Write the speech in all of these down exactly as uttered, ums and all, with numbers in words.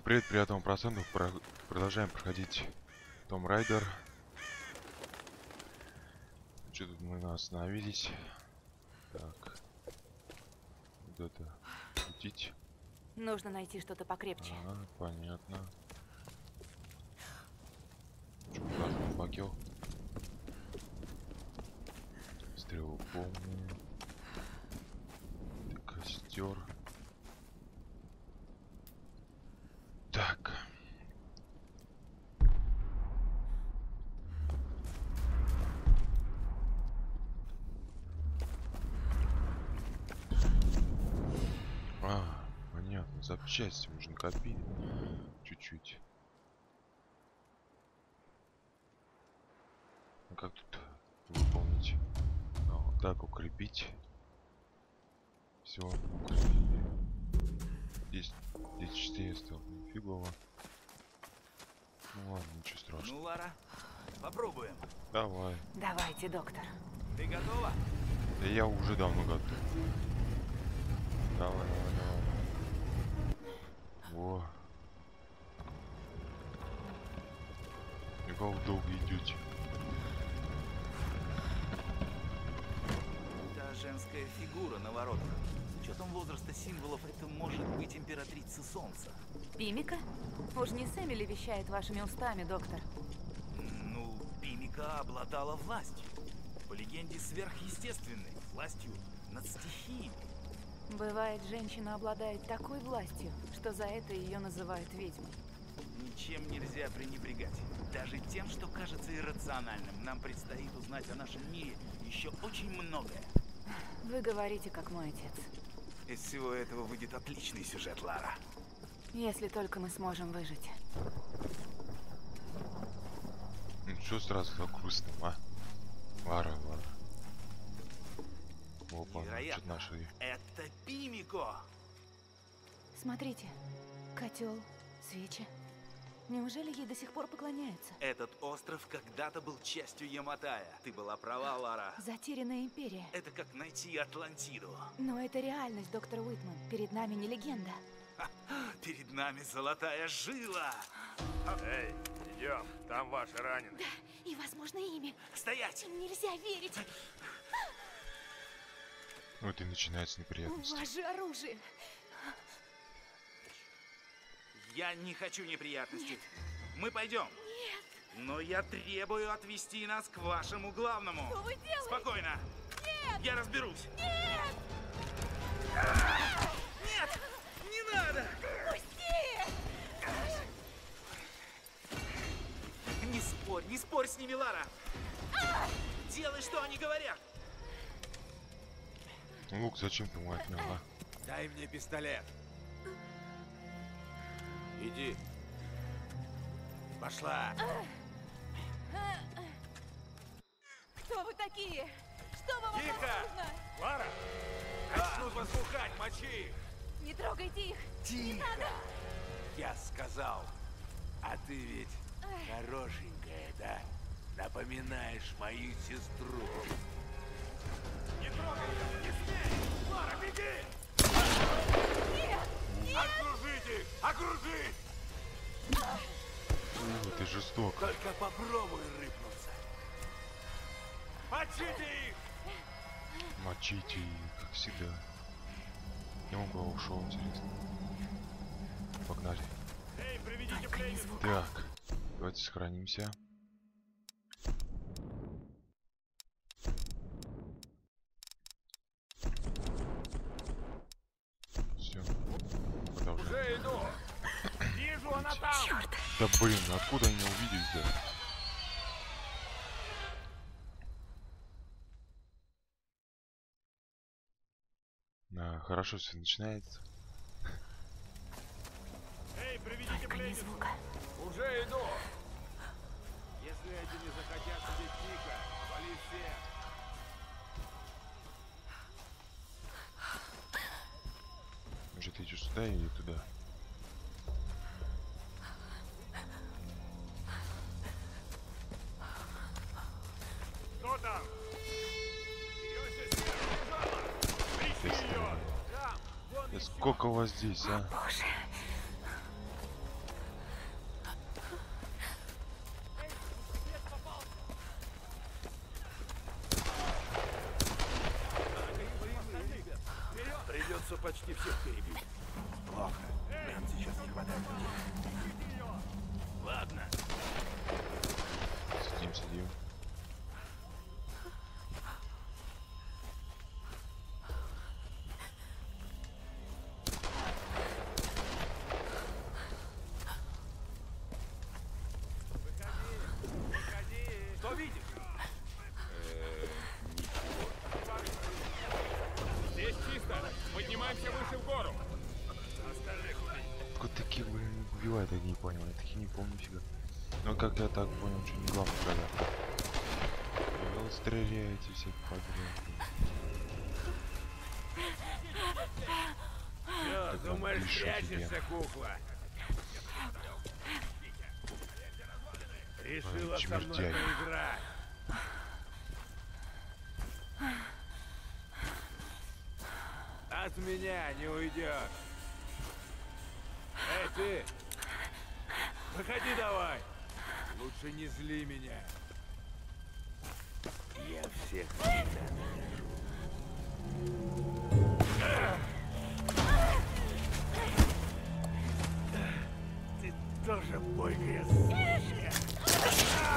Привет, приятного процентов. Про... Продолжаем проходить Tomb Raider. Что тут мы остановились? Так. Вот это. Летить. Нужно найти что-то покрепче. Ага, понятно. Что, каждый факел? Стрелу полную. Костер. Так. А, понятно. Запчасти можно копить. Чуть-чуть. А как тут выполнить? А, вот так укрепить. Все. Здесь, здесь четыре стало. Фигово. Ну ладно, ничего страшного. Ну, Лара, попробуем. Давай. Давайте, доктор. Ты готова? Да я уже давно готов. Давай, давай, давай. Во. И как вы долго идете? Та женская фигура на воротах. С учетом возраста символов, это может быть императрица Солнца. Пимика? Уж не Сэмили вещает вашими устами, доктор. Ну, Пимика обладала властью. По легенде, сверхъестественной. Властью над стихиями. Бывает, женщина обладает такой властью, что за это ее называют ведьмой. Ничем нельзя пренебрегать. Даже тем, что кажется иррациональным. Нам предстоит узнать о нашем мире еще очень многое. Вы говорите, как мой отец. Из всего этого выйдет отличный сюжет, Лара. Если только мы сможем выжить. Ну что сразу так грустно, а? Лара, Лара. Опа, что-то нашли. Это Пимико! Смотрите. Котел, свечи. Неужели ей до сих пор поклоняются? Этот остров когда-то был частью Яматая. Ты была права, Лара. Затерянная империя. Это как найти Атлантиду. Но это реальность, доктор Уитман. Перед нами не легенда. Перед нами золотая жила. Эй, идем, там ваши раненые. Да, и, возможно, ими. Стоять! Им нельзя верить. Вот и начинается У неприятность. вас же оружие. Я не хочу неприятностей. Нет. Мы пойдем. Нет. Но я требую отвезти нас к вашему главному. Что вы делаете? Спокойно. Нет. Я разберусь. Нет. Нет! Не надо! Пусти! Не спорь, не спорь с ними, Лара. Делай, что они говорят. Лук зачем ты мой отнял, а? Дай мне пистолет. Иди. Пошла. Кто вы такие? Что вам от нас Тихо! нужно? Лара! Начнут возбухать, мочи их. Не трогайте их. Не Тихо! надо. Я сказал. А ты ведь хорошенькая, да? Напоминаешь мою сестру. Не трогай ее! Не смей! Лара, беги! Нет. Нет. Окружите! Окружить! Фу, ты жесток. Только попробуй рыпнуться. Мочите их! Мочите их, как всегда. Я он куда ушел, интересно. Погнали. Эй, приведите Только не пленницу! звук. Так, давайте сохранимся. Все. Продолжаем. Уже иду! Вижу, она там! Черт. Да блин, откуда они увидели-то? Да, хорошо все начинается. Эй, приведите Только не пленницу! звука. Уже иду! Если эти не захотят сидеть тихо, вали все! Может, ты идешь сюда или туда? Кто там? Ее сестра убежала! Ищи ее! Там! Вон Да еще! сколько у вас здесь, а? Боже. Умудрился почти всех перебить. Плохо. Нам сейчас не хватает людей. Ладно. Сидим, сидим. Что видишь? Здесь чисто. Поднимаемся выше в гору. Остальных убить. Вот такие, блин, убивают, я не понял. Я такие не помню фига. Ну как я так понял, что не главный когда. Вы стреляете всех подряд. Все, Так думаешь, он пишет прячешься, тебе. кукла? Решила Ой, со мной чмертяй. поиграть. От меня не уйдешь. Эй, ты! Выходи давай! Лучше не зли меня. Я всех ненавижу. Ты тоже бойкая сучка.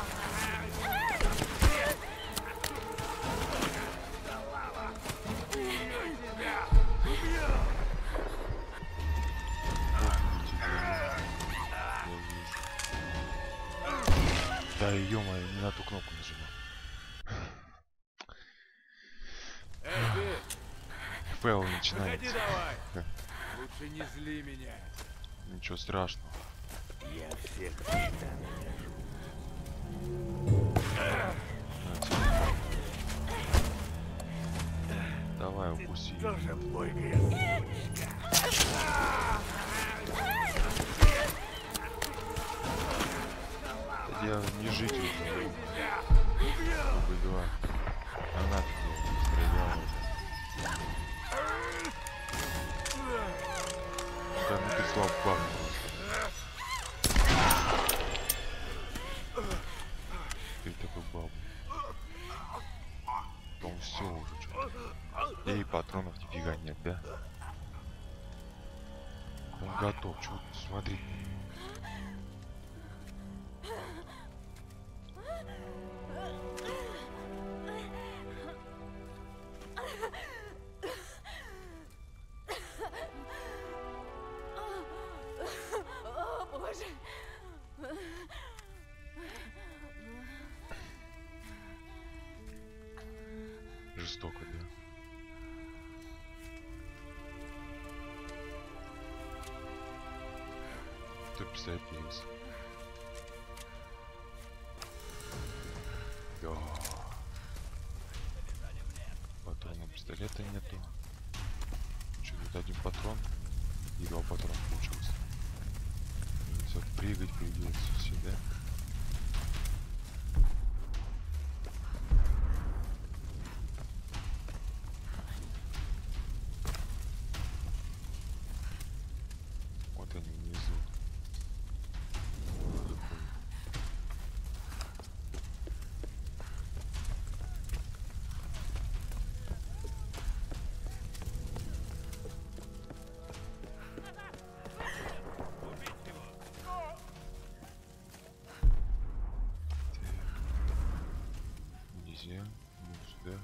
Да, ё-моё, не на ту кнопку нажимал. Эй, ты! Фейл Выходи начинается. давай! Лучше не зли меня. Ничего страшного. Я всех ненавижу. На тебе. Давай, укуси. Тоже бойкая сучка. Я не жить уже. Бы два. А нафиг я не стрелял. Да ну ты слабак просто. Ты такой бабу. Потом все уже что-то. И патронов нифига нет, да? Он готов, чего смотри. О, боже. Жестоко, да? Кто писает кейс? Йо. Патрона пистолета нету. Что, тут один патрон и два патрона получилось. Все, прыгать придется сюда. Вот они внизу. Нельзя, ну сюда.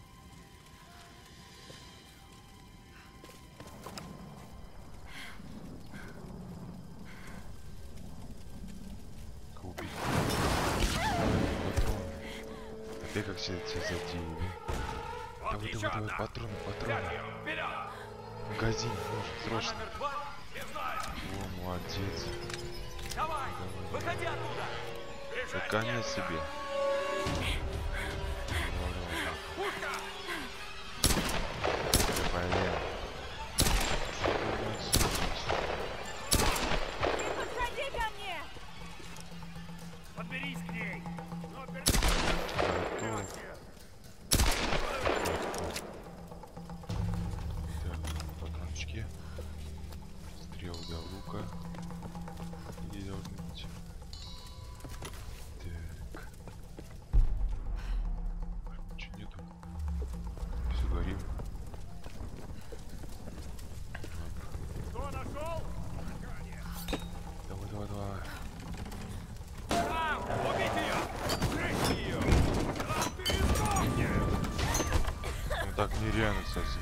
Как убить? Патрон. Опять как все эти затеяли. Давай, давай, давай, патроны, патроны. Магазин нужен, срочно. О, молодец. Давай, выходи оттуда! Да конец себе. Блин. Подходи ко мне! Подберись к ней. Готов. Так, патрончики. Стрел для лука. Где должны быть? Так. Ничего нету. Все горим.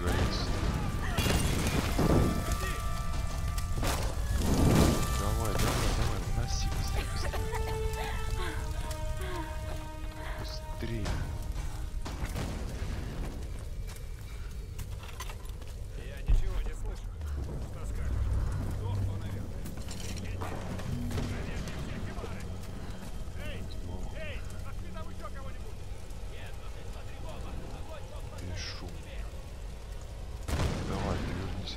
загорелся. Давай, давай, давай, уноси быстрее, быстрее. Быстрее. Я ничего не слышу. Что скажешь? Сдохну, наверное. Проверьте все химары. Эй, эй, нашли там еще кого-нибудь? Нет, но ты смотри, Вова. Огонь, Вова. Пишу. Давай, перевернись.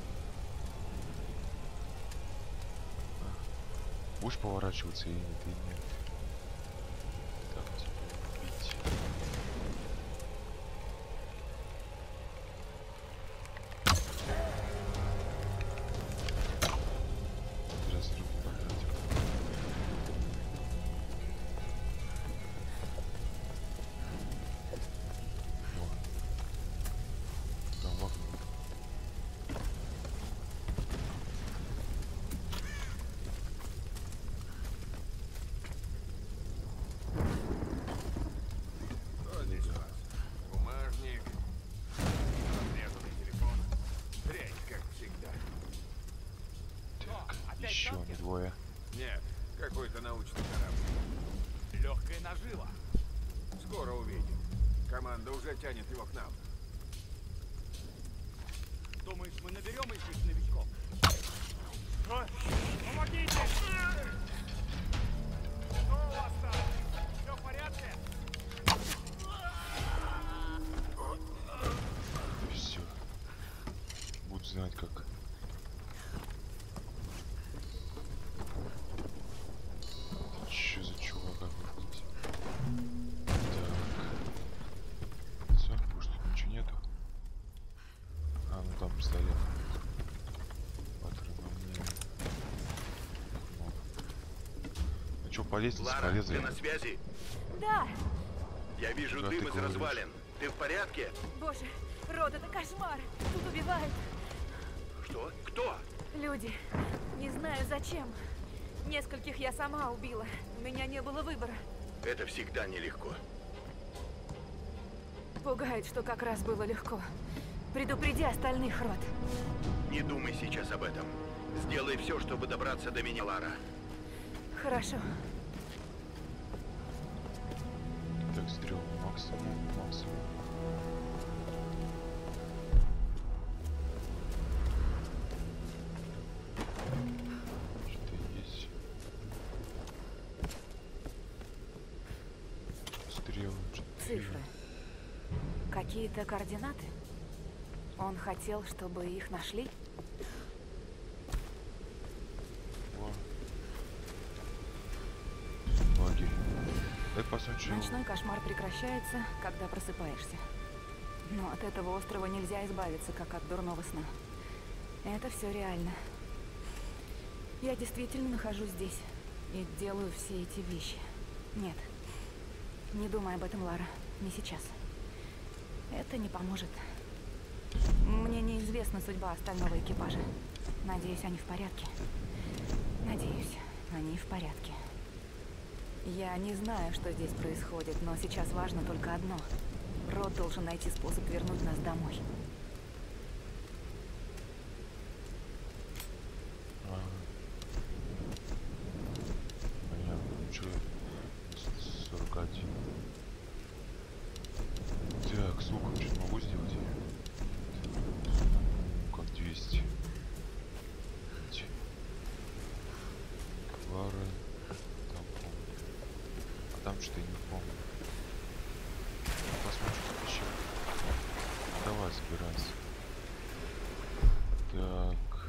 А. Будешь поворачиваться или нет, или нет? Так, тебе убить. Зря стрелку потратил. О. Там в окно. Что здесь у вас? Бумажник. Разрезанный телефон. Дрянь, как всегда. Так, еще они двое. Нет, какой-то научный корабль. Легкая нажива. Скоро увидим. Команда уже тянет его к нам. Думаешь, мы наберем этих новичков? Помогите! Что у вас там? Все в порядке? Все. Буду знать как. Че за чувак какой здесь? Так. Все, больше тут ничего нету. А, ну там пистолет. Патроны. Ну. Ну что, по лестнице Лара, полезли? ты на связи? Да! Я вижу Да, дым ты из говоришь. развалин. Ты в порядке? Боже, Род, это кошмар! Тут убивают Что? Кто? люди. Не знаю зачем. Нескольких я сама убила. У меня не было выбора. Это всегда нелегко. Пугает, что как раз было легко. Предупреди остальных, Род. Не думай сейчас об этом. Сделай все, чтобы добраться до меня, Лара. Хорошо. Так, стрел максимум, максимум. Что-то есть. Стрелы, что-то. Цифры. Какие-то координаты? Он хотел, чтобы их нашли? О. Лагерь. Дай посмотрим. Ночной кошмар прекращается, когда просыпаешься. Но от этого острова нельзя избавиться, как от дурного сна. Это все реально. Я действительно нахожусь здесь и делаю все эти вещи. Нет. Не думай об этом, Лара. Не сейчас. Это не поможет. Мне неизвестна судьба остального экипажа. Надеюсь, они в порядке. Надеюсь, они в порядке. Я не знаю, что здесь происходит, но сейчас важно только одно. Род должен найти способ вернуть нас домой. А. Понятно. Ну что? сорок один. Так, с луком что-то могу сделать? Как двести. Клара. Там помню. А там что-то я не помню. Посмотрим, что еще. Давай, собирайся. Так.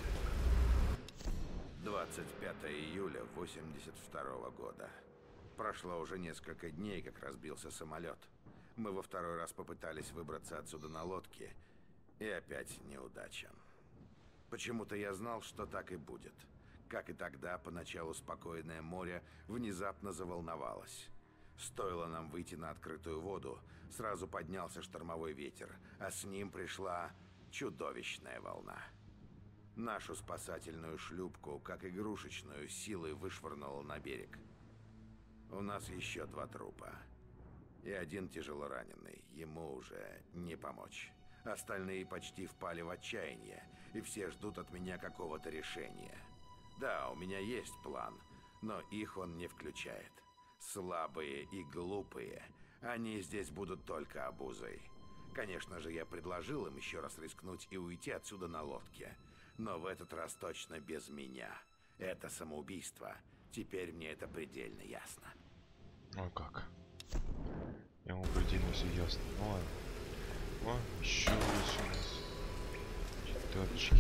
двадцать пятое июля восемьдесят второго года. Прошло уже несколько дней, как разбился самолет. Мы во второй раз попытались выбраться отсюда на лодке, и опять неудача. Почему-то я знал, что так и будет. Как и тогда, поначалу спокойное море внезапно заволновалось. Стоило нам выйти на открытую воду, сразу поднялся штормовой ветер, а с ним пришла чудовищная волна. Нашу спасательную шлюпку, как игрушечную, силой вышвырнуло на берег. У нас еще два трупа. И один тяжело раненый. Ему уже не помочь. Остальные почти впали в отчаяние, и все ждут от меня какого-то решения. Да, у меня есть план, но их он не включает. Слабые и глупые, они здесь будут только обузой. Конечно же, я предложил им еще раз рискнуть и уйти отсюда на лодке. Но в этот раз точно без меня. Это самоубийство. Теперь мне это предельно ясно. Ну как? Ему предельно все ясно. Ну ладно. О, еще есть у нас детальчики.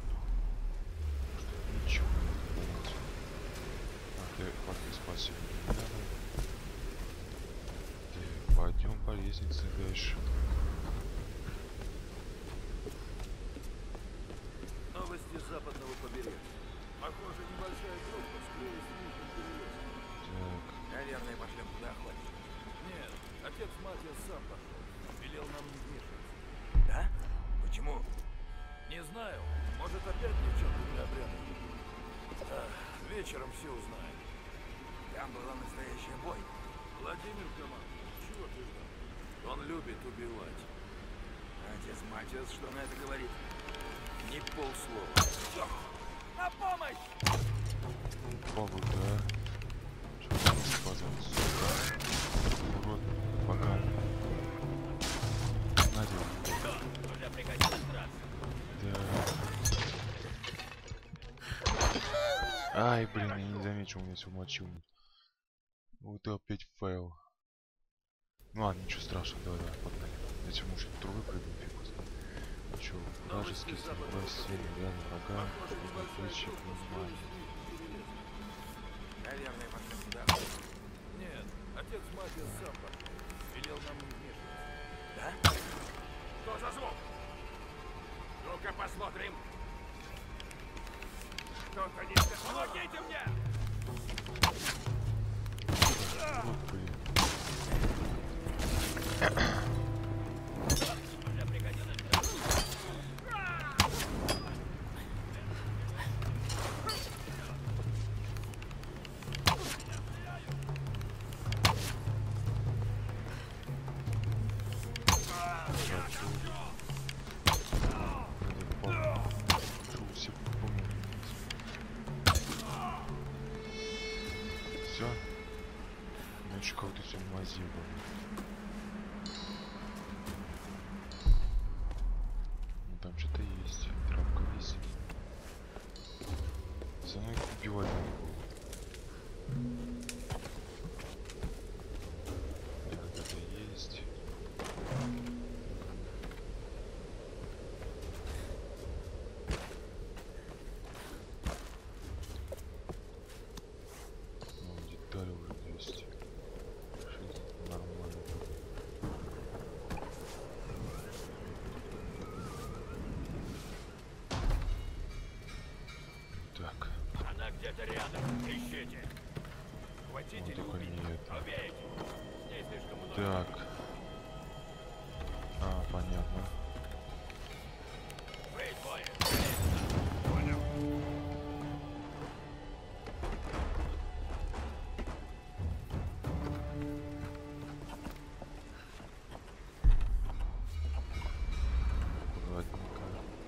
Что ничего не понять. А ты пока спасибо не надо. Ты пойдем по лестнице дальше. Новости западного побережья. Похоже, небольшая группа скрылась в нижнем перелеске. Так. Наверное, пошлем туда охотник. Нет, отец Матиас сам пошел. Велел нам не вмешиваться. Да? Почему? Не знаю. Может, опять девчонку для обряда? Ах, вечером все узнаем. Там была настоящая бойня. Владимир командует. Чего ты ждал? Он любит убивать. Отец Матиас что на это говорит? Ни полслова. Черт! На помощь! Богу, да. Что там сказал? Сука. Урод поганый. Надя. Уже пригодилось драться. Да. Ай, блин, я не заметил, у меня все мочил. Вот и опять фейл. Ну ладно, ничего страшного, давай, давай, погнали. Если может трубы прыгнуть, фиг знает. Ну чё, вражеский стрелой, сильный, да, врага, плечи, внимание. Наверное, пошлем туда. Нет, отец Матиас сам пошел. Велел нам не вмешиваться. Да? Что за звук? Ну-ка посмотрим. Кто-то не... Помогите мне! Вот, блин. Уже пригодилось Все. Значит, кого-то все мазил. Ну там что-то есть. Травка висит. За мной убивать надо было. Ягода есть. Ну, детали уже есть. Жизнь нормально. Так. Она где-то рядом. Ищите. Хватите Ну, или только убить. не это. Убейте. Здесь слишком много. Так. А, понятно. Вы двое. Понял. Аккуратненько.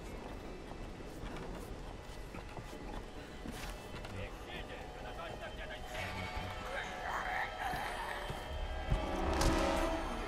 Ищите. Она точно где-то здесь.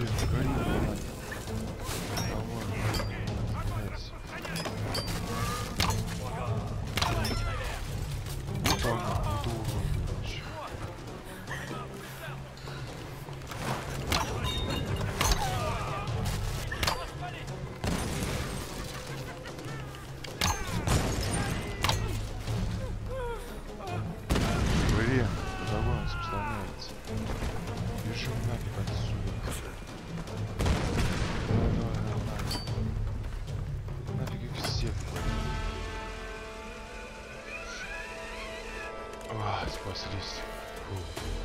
Блин, гори, давай. Давай, блядь. Вот так, вот урод, короче. Блин, давай, распространяется. Бежим нафиг отсюда. Давай, давай, давай. Нафиг их всех. А, спаслись. Фу.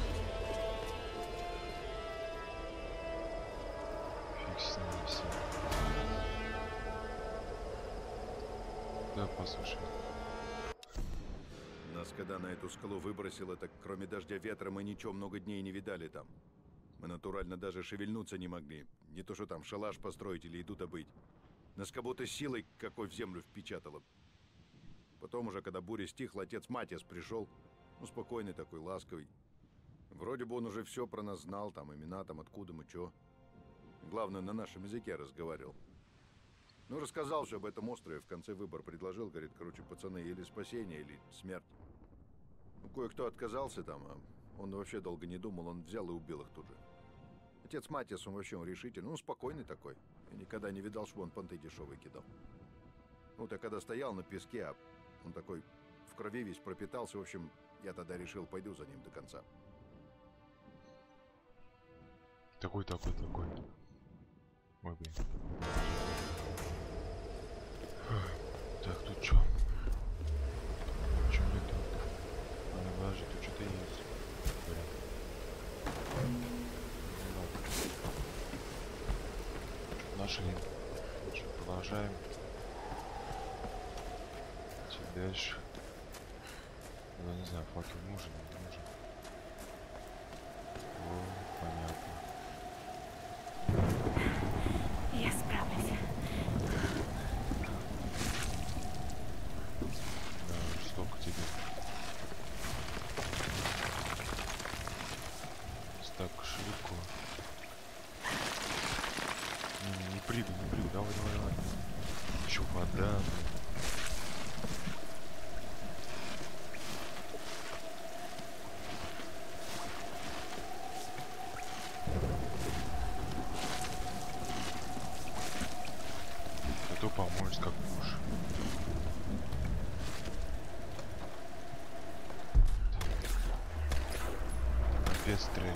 Фиг с ними все. Да, послушай. Нас когда на эту скалу выбросило, так кроме дождя ветра мы ничего много дней не видали там. Мы натурально даже шевельнуться не могли. Не то что там шалаш построить или еду добыть. Нас как будто силой какой в землю впечатало. Потом уже, когда буря стихла, отец Матиас пришел. Ну, спокойный такой, ласковый. Вроде бы он уже все про нас знал, там имена, там откуда мы, чё. Главное, на нашем языке разговаривал. Ну, рассказал все об этом острове, в конце выбор предложил, говорит, короче, пацаны, или спасение, или смерть. Ну, кое-кто отказался там, а он вообще долго не думал, он взял и убил их тут же. Отец Матиас, он вообще он решительный, ну, спокойный такой. Я никогда не видал, чтобы он понты дешевые кидал. Ну, я когда стоял на песке, а он такой в крови весь пропитался, в общем, я тогда решил, пойду за ним до конца. Такой, такой, такой. Ой, блин. Так, тут чё? Чё не так? А, ну, подожди, тут что-то есть. Блин. Нашли. Что, продолжаем. Идти дальше. Я не знаю, факел нужен, не нужен. О, понятно. Я справлюсь. Да, жестоко тебе. Так широко. Не, не, не прыгай, не прыгай. Давай, давай, давай. Еще вода, блин. А то помоешь как будешь. Опять стреляет.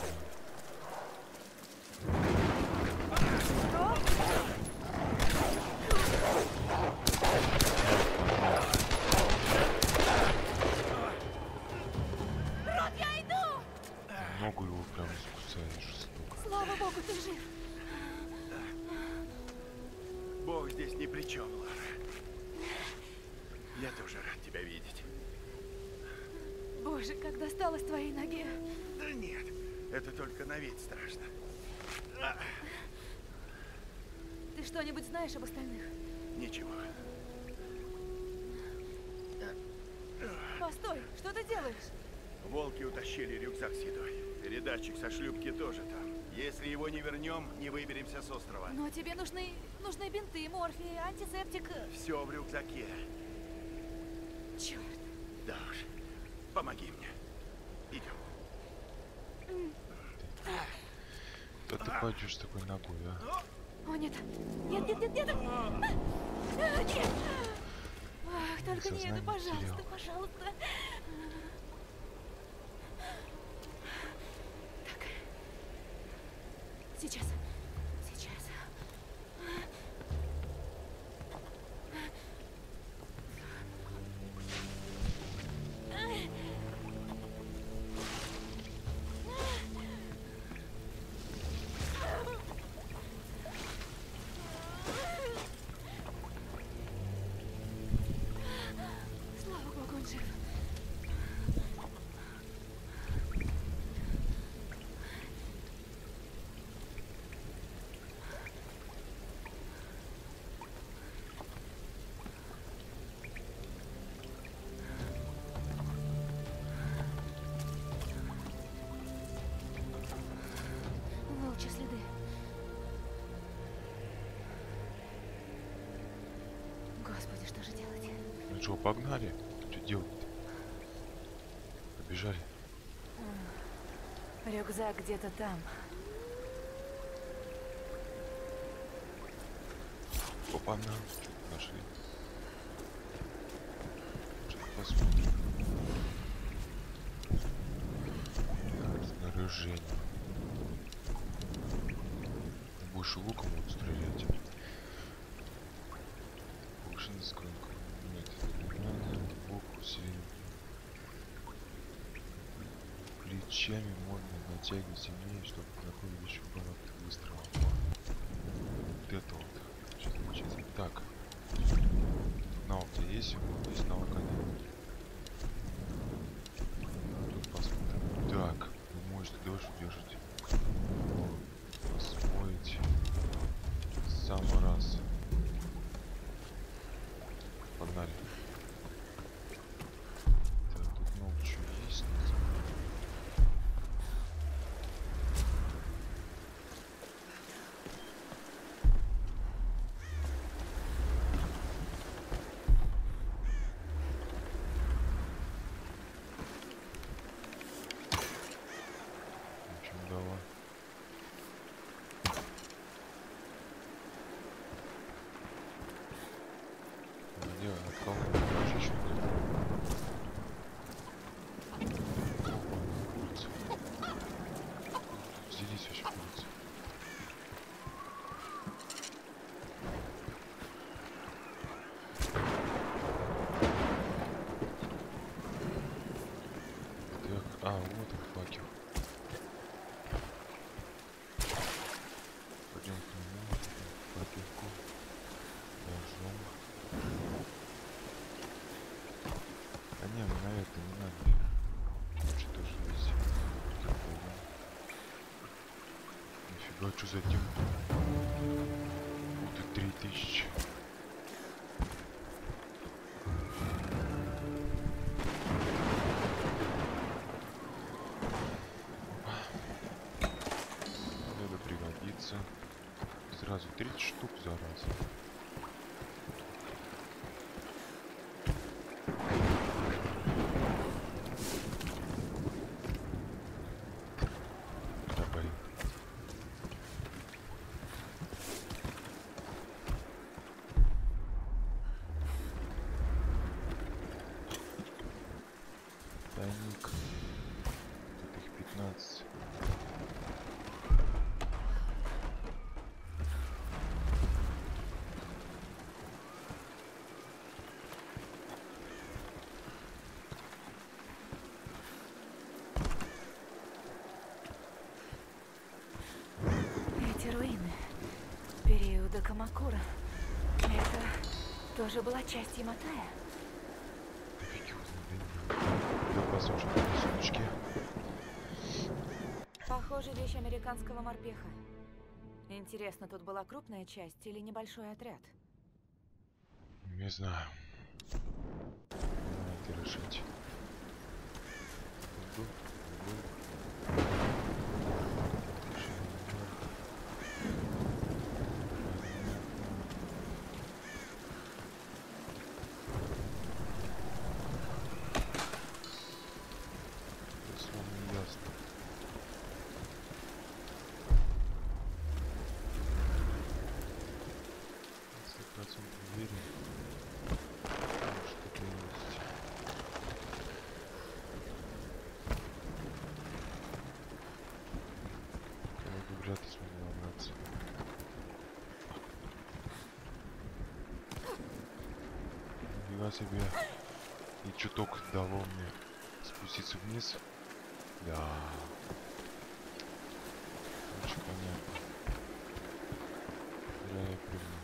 Ногу его прям скусали жестоко. Слава богу, ты жив. Бог здесь ни при чем, Лара. Я тоже рад тебя видеть. Боже, как досталось твоей ноге. Да нет, это только на вид страшно. Ты что-нибудь знаешь об остальных? Ничего. Постой, что ты делаешь? Волки утащили рюкзак с едой. Передатчик со шлюпки тоже там. Если его не вернем, не выберемся с острова. Но тебе нужны, нужны бинты, морфий, антисептик. Все в рюкзаке. Черт. Да уж. Помоги мне. Идем. Да ты пойдешь такой ногой, а? О, нет. Нет, нет, нет, нет. А, нет. Ах, только не это, Сознание пожалуйста, потерял. пожалуйста. Так. Сейчас. Сейчас. Слава богу, он жив. же делать? Ну что, погнали? Что делать-то? Побежали. Рюкзак где-то там. Опа, на. Что-то нашли. Что-то посмотрим. Так, снаряжение. Больше луком будут стрелять. Повышенная сколько? Нет, нормально. Лук усилен. Плечами можно натягивать сильнее, чтобы находить еще пару выстрелов. Вот это вот. Что замечательно. Так. Навык у тебя есть? Вот есть навык один. Тут посмотрим. Так. Вы можете дольше держать. Освоить. Самый раз. Погнали. Так, тут много чего есть. В общем, давай. Где от кого еще нет? Опа, курица. Взялись вообще курицы. Так, а, вот их факел. Пойдем к нему, факелку, ножом. А не, ну на это не надо. Лучше тоже есть. Нифига, что за дым? Ух ты, три тысячи. Это пригодится. Сразу тридцать штук за раз. Давай. Тайник. Тут их пятнадцать. Эти руины периода Камакура. Это тоже была часть Яматая? Фиг его знает. Да послушай, на сундучке. Похоже, вещь американского морпеха. Интересно, тут была крупная часть или небольшой отряд? Не знаю. Надо решить. Иду, иду. Это словно не ясно. Сто процентов уверен. Что-то есть. Я бы вряд ли смогу набраться. Нифига себе. И чуток дало мне спуститься вниз. Да. Очень понятно. Зря я прыгнул.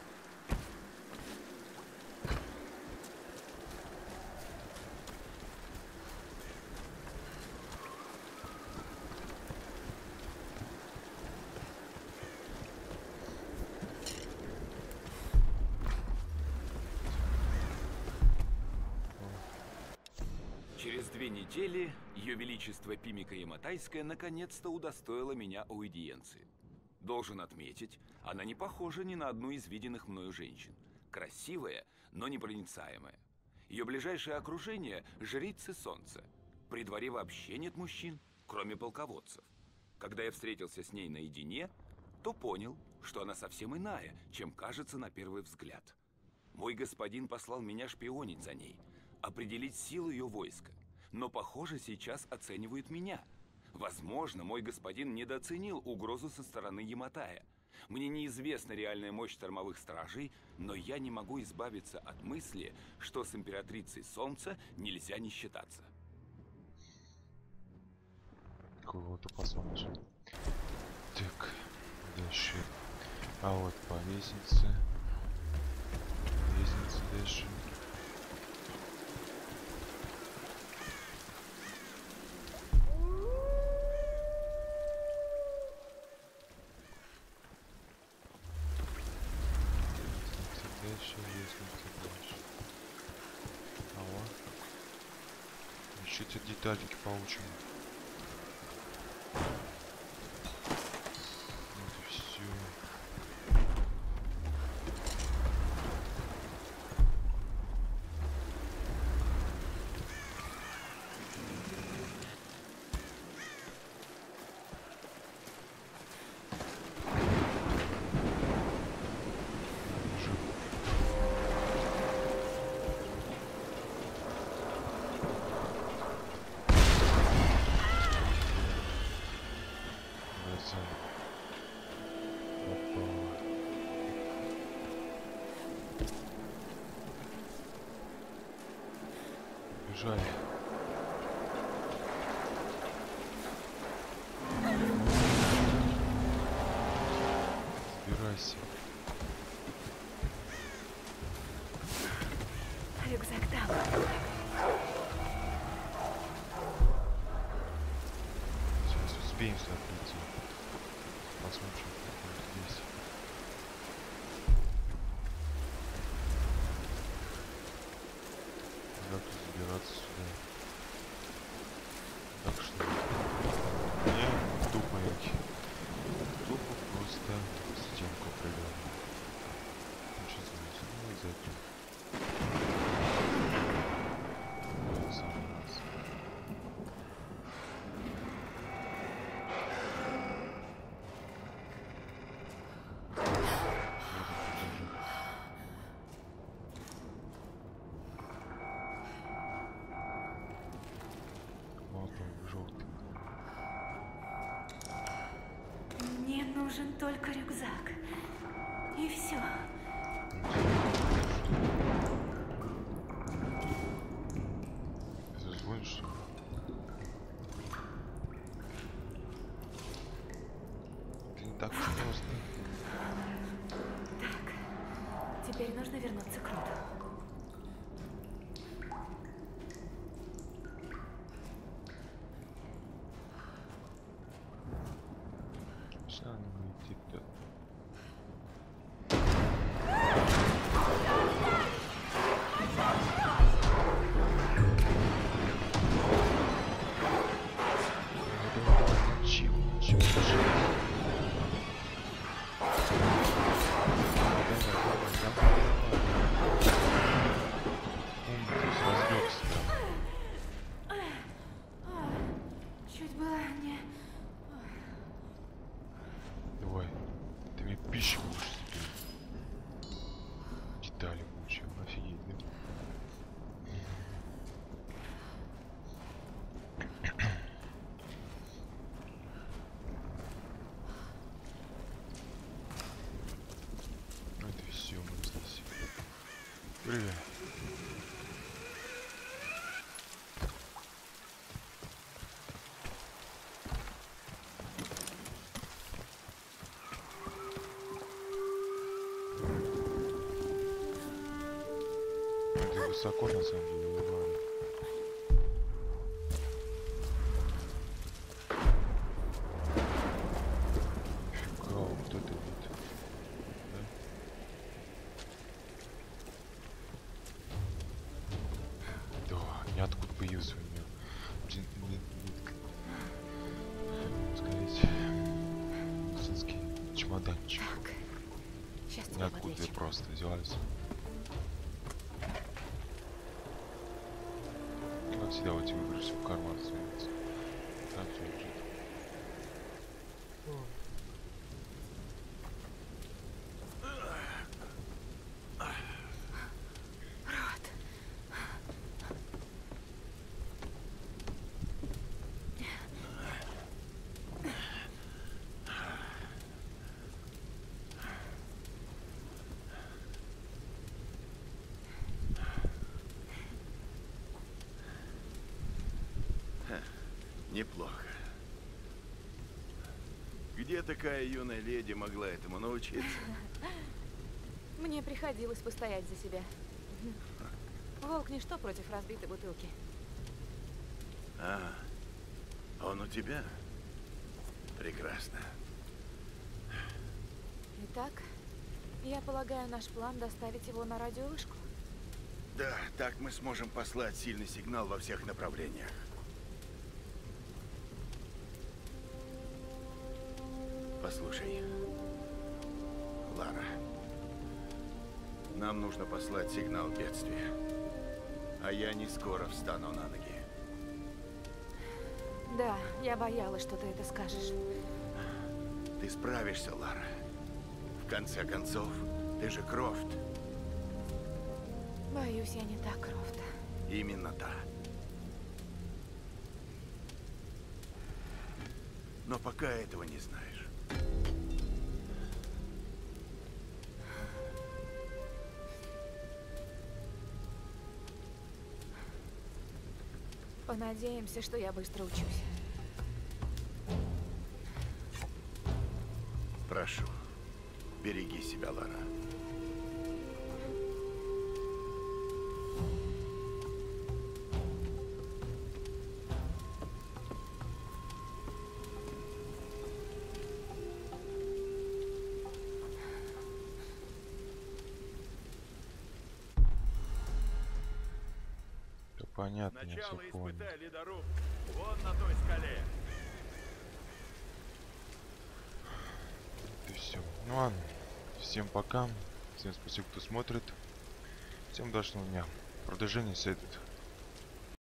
Через две недели Ее Величество Пимика Яматайская наконец-то удостоила меня аудиенции. Должен отметить, она не похожа ни на одну из виденных мною женщин. красивая, но непроницаемая. Ее ближайшее окружение – жрицы солнца. При дворе вообще нет мужчин, кроме полководцев. Когда я встретился с ней наедине, то понял, что она совсем иная, чем кажется на первый взгляд. Мой господин послал меня шпионить за ней, определить силу ее войска, но, похоже, сейчас оценивает меня. Возможно, мой господин недооценил угрозу со стороны Яматая. Мне неизвестна реальная мощь штормовых стражей, но я не могу избавиться от мысли, что с императрицей Солнца нельзя не считаться. Кого-то посмотрим. Так, дальше. А вот по лестнице. Лестница дальше. Дальше, лестница дальше. Ага. Еще эти детальки получим. Вот и все. Бежали. Собирайся. Рюкзак там. Сейчас успеем сюда прийти. Посмотрим, как будет здесь. Как тут забираться сюда? Так что не тупо идти. Тупо просто стенку прыгал. Очень смешно. Ну из этого. Ну, самый раз. Мне нужен только рюкзак. И все. Ты звонишь, что ли? Это не так просто. Так. Теперь нужно вернуться к Руту. Сейчас надо идти туда. Чего? Чего? Чего? Чуть было не... Давай, ты мне пищу будешь теперь. Детали получил, офигеть, да? Это все, мы здесь. Привет. Это высоко на самом деле, не надо. Фига, вот это вид. Да? Да, ниоткуда появился у меня. Блин, блин, блин. Сказать, медицинский чемоданчик. Так. Сейчас тебя Ниоткуда подлечу. просто взялась. всегда вот выбросил в карман становится. Там все лежит. Неплохо. Где такая юная леди могла этому научиться? Мне приходилось постоять за себя. Волк ничто против разбитой бутылки. А, он у тебя? Прекрасно. Итак, я полагаю, наш план доставить его на радиовышку. Да, так мы сможем послать сильный сигнал во всех направлениях. Послушай, Лара, нам нужно послать сигнал бедствия, а я не скоро встану на ноги. Да, я боялась, что ты это скажешь. Ты справишься, Лара. В конце концов, ты же Крофт. Боюсь, я не так, Крофт. Именно та. Но пока этого не знаешь. Понадеемся, что я быстро учусь. Прошу, береги себя, Лара. Понятно, я Начало все понял. испытай ледоруб вон на той скале. И все. Ну ладно. Всем пока. Всем спасибо, кто смотрит. Всем удачного дня. Продолжение следует.